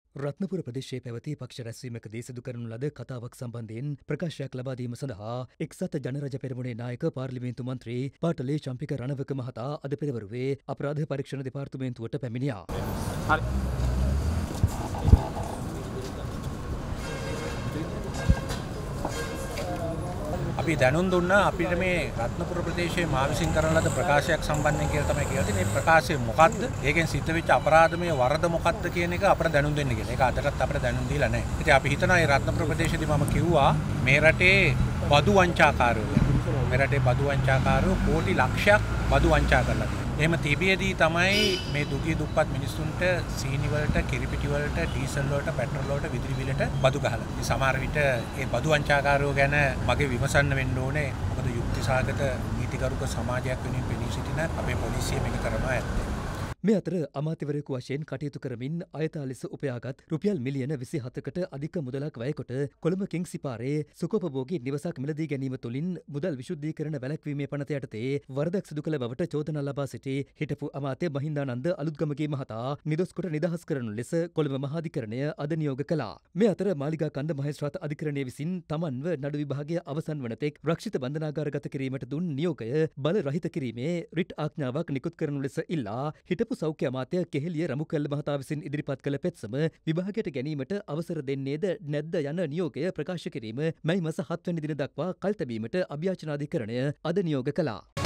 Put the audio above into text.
රත්නපුර ප්‍රදේශයේ පැවති පක්ෂ රැස්වීමකදී සිදු කරනු ලද කතාවක් සම්බන්ධයෙන් ප්‍රකාශයක් ලබා දීම සඳහා එක්සත් ජනරජ පෙරමුණේ නායක පාර්ලිමේන්තු මන්ත්‍රී පාටලේ චම්පික රණවක මහතා අද පෙරවරුවේ අපරාධ පරීක්ෂණ දෙපාර්තමේන්තුවට පැමිණියා. අපි දැනුම් දුන්නා අපිට මේ රත්නපුර ප්‍රදේශයේ මා විසින් කරන ලද ප්‍රකාශයක් සම්බන්ධයෙන් කියලා තමයි කියලා තියෙන්නේ. මේ ප්‍රකාශය මොකක්ද? ඒකෙන් සිද්ධ වෙච්ච අපරාධමය වරද මොකක්ද කියන එක අපිට දැනුම් දෙන්න කියලා. ඒක අදටත් අපිට දැනුම් දීලා නැහැ. ඉතින් අපි හිතනවා මේ රත්නපුර ප්‍රදේශයේදී මම කිව්වා මේ රටේ බදු වංචාකාරයෝ ගැන. මේ රටේ බදු වංචාකාරයෝ කෝටි ලක්ෂයක් බදු වංචා කරලා තියෙනවා. එහෙම තිබියදී තමයි මේ දුගී දුප්පත් මිනිස්සුන්ට සීනි වලට, කිරිපිටි වලට, ඩීසල් වලට, පෙට්‍රල් වලට, විදුලි බිලට බදු ගහලා. ඉතින් සමහර විට මේ බදු වංචාකාරයෝ ගැන මගේ විමසන්න වෙන්න ඕනේ. මොකද යුක්තිසහගත නීතිගරුක සමාජයක් වෙනුවෙන් පෙනී සිටින අපේ පොලිසිය මේක කරනවා ඇත්තේ. මේ අතර අමාත්‍යවරයෙකු වශයෙන් කටයුතු කරමින් අයථා ලෙස උපයාගත් රුපියල් මිලියන 27කට අධික මුදලක් වැයකොට කොළඹ කිංසි පාරේ සුඛෝපභෝගී නිවසක් මිලදී ගැනීම තුළින් මුදල් විශුද්ධීකරණ වැළැක්වීමේ පනත යටතේ වරදක් සිදු කළ බවට චෝදනා ලබා සිටි හිටපු අමාත්‍ය මහින්දානන්ද අලුත්ගමගේ මහතා නිදොස් කොට නිදහස් කරනු ලෙස කොළඹ මහාධිකරණය අද නියෝග කළා. මේ අතර මාලිගා කන්ද මහේස්ත්‍රාත් අධිකරණය විසින් තමන්ව නඩු විභාගය අවසන් වන තෙක් රක්ෂිත බන්ධනාගාරගත කිරීමට දුන් නියෝගය බල රහිත කිරීමේ රිට් ආඥාවක් නිකුත් කරනු ලෙස ඉල්ලා හිටපු සෞඛ්‍ය අමාත්‍ය කෙහෙලිය රමුකැල්ල මහතා විසින් ඉදිරිපත් කළ පෙත්සම විභාගයට ගැනීමට අවසර දෙන්නේද නැද්ද යන නියෝගය ප්‍රකාශ කිරීම මැයි මාස 7 වෙනි දින දක්වා කල් තැබීමට අභියාචනාධිකරණය අද නියෝග කළා.